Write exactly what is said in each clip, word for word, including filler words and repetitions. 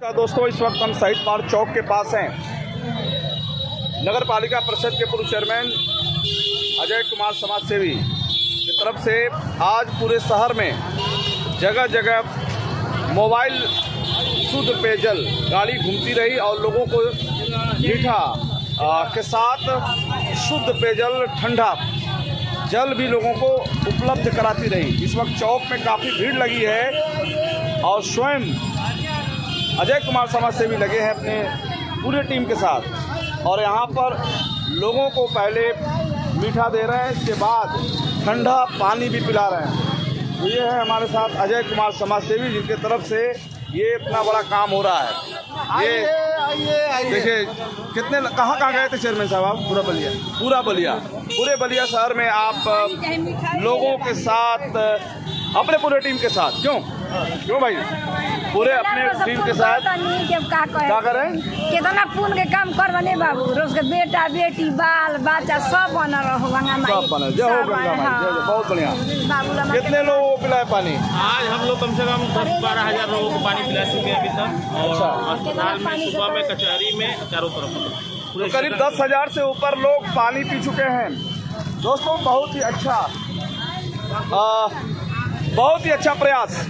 दोस्तों, इस वक्त हम शहीद पार्क चौक के पास हैं। नगर पालिका परिषद के पूर्व चेयरमैन अजय कुमार समाज सेवी की तरफ से आज पूरे शहर में जगह जगह मोबाइल शुद्ध पेयजल गाड़ी घूमती रही और लोगों को मीठा के साथ शुद्ध पेयजल, ठंडा जल भी लोगों को उपलब्ध कराती रही। इस वक्त चौक में काफ़ी भीड़ लगी है और स्वयं अजय कुमार समाज सेवी लगे हैं अपने पूरे टीम के साथ और यहाँ पर लोगों को पहले मीठा दे रहे हैं, इसके बाद ठंडा पानी भी पिला रहे हैं। तो ये है हमारे साथ अजय कुमार समाज सेवी जिनके तरफ से ये इतना बड़ा काम हो रहा है। ये देखिए कितने कहाँ कहाँ गए थे चेयरमैन साहब आप? पूरा बलिया पूरा बलिया पूरे बलिया शहर में आप लोगों के साथ, अपने पूरे टीम के साथ, क्यों क्यों भाई पूरे अपने टीम के साथ क्या करें? कितना पुण्य के काम कर बने बाबू, रोज के बेटा बेटी बाल बच्चा सब बना रहो सब बना। जय हो गंगा माई, जय जय। बहुत बढ़िया। कितने लोगों को पिलाए पानी? आज हम लोग कम से कम दस बारह हजार लोगों को पानी पिला चुके हैं अभी तक। और अस्पताल में, सुबह में, कचहरी में, चारों तरफ तो करीब दस हजार से ऊपर लोग पानी पी चुके हैं। दोस्तों, बहुत ही अच्छा आ, बहुत ही अच्छा प्रयास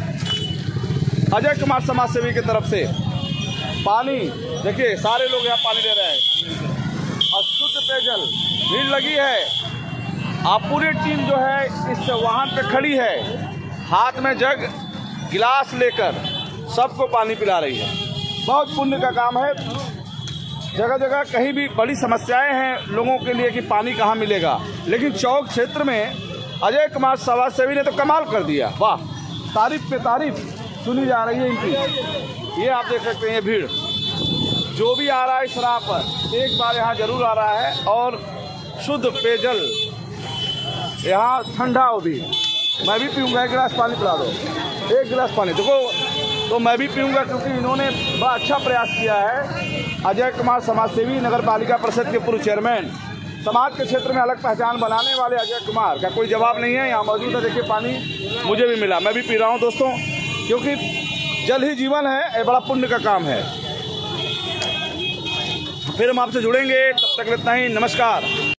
अजय कुमार समाज सेवी की तरफ से। पानी देखिए, सारे लोग यहाँ पानी ले रहे हैं और शुद्ध पेयजल, भीड़ लगी है। आप पूरी टीम जो है इस वाहन पे खड़ी है, हाथ में जग गिलास लेकर सबको पानी पिला रही है। बहुत पुण्य का काम है। जगह जगह कहीं भी बड़ी समस्याएं हैं लोगों के लिए कि पानी कहाँ मिलेगा, लेकिन चौक क्षेत्र में अजय कुमार समाज सेवी ने तो कमाल कर दिया। वाह, तारीफ पे तारीफ सुनी जा रही है इनकी। ये आप देख सकते हैं, ये भीड़ जो भी आ रहा है इस राह पर एक बार यहाँ जरूर आ रहा है और शुद्ध पेयजल यहाँ ठंडा हो भी। मैं भी पीऊँगा, एक गिलास पानी पिला दो, एक गिलास पानी। देखो, तो मैं भी पीऊँगा क्योंकि इन्होंने बड़ा अच्छा प्रयास किया है। अजय कुमार समाज सेवी, नगर पालिका परिषद के पूर्व चेयरमैन, समाज के क्षेत्र में अलग पहचान बनाने वाले अजय कुमार का कोई जवाब नहीं है। यहाँ मौजूद है, देखिए पानी मुझे भी मिला, मैं भी पी रहा हूँ दोस्तों, क्योंकि जल ही जीवन है। ये बड़ा पुण्य का काम है। फिर हम आपसे जुड़ेंगे, तब तक इतना ही। नमस्कार।